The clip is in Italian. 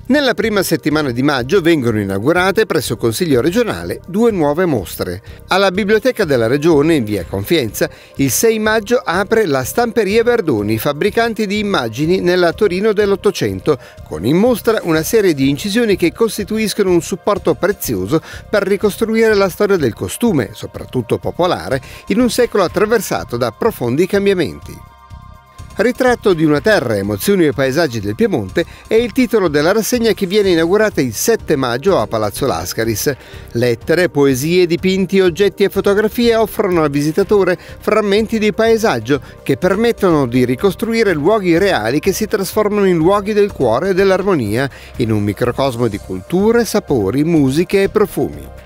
Nella prima settimana di maggio vengono inaugurate presso il Consiglio regionale 2 nuove mostre. Alla Biblioteca della Regione, in via Confienza, il 6 maggio apre la Stamperia Verdoni, fabbricanti di immagini nella Torino dell'Ottocento, con in mostra una serie di incisioni che costituiscono un supporto prezioso per ricostruire la storia del costume, soprattutto popolare, in un secolo attraversato da profondi cambiamenti. Ritratto di una terra, emozioni e paesaggi del Piemonte è il titolo della rassegna che viene inaugurata il 7 maggio a Palazzo Lascaris. Lettere, poesie, dipinti, oggetti e fotografie offrono al visitatore frammenti di paesaggio che permettono di ricostruire luoghi reali che si trasformano in luoghi del cuore e dell'armonia, in un microcosmo di culture, sapori, musiche e profumi.